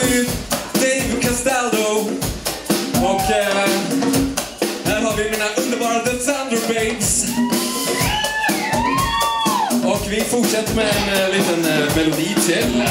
till Dave Castaldo. Och här har vi mina underbara The Thunder Babes. Och vi fortsätter med en liten melodi till.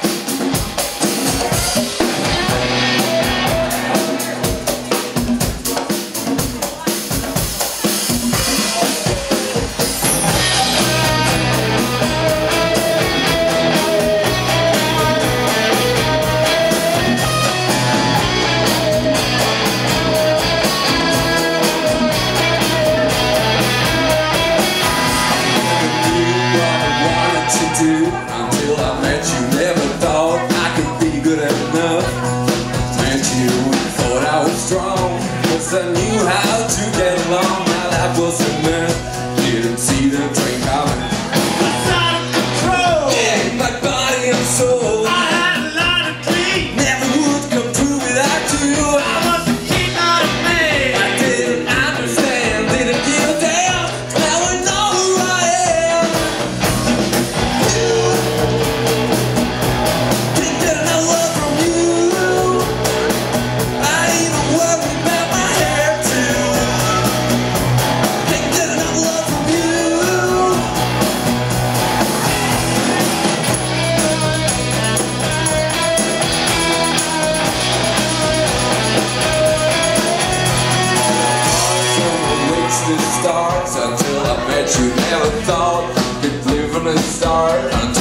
Until I met you, never thought I could be good enough. Met you, thought I was strong, 'cause I knew how to get along. My life was a mess, didn't see the train coming. Was out of control. Yeah, my body and soul. I had a lot of dreams. Never would come through without you. I was the king of the man. I didn't understand, didn't give a damn. Now I know who I am. Can't get enough love from you. I even worry about my hair too. Can't get enough love from you. The stars until I met you, never thought you'd live in a star until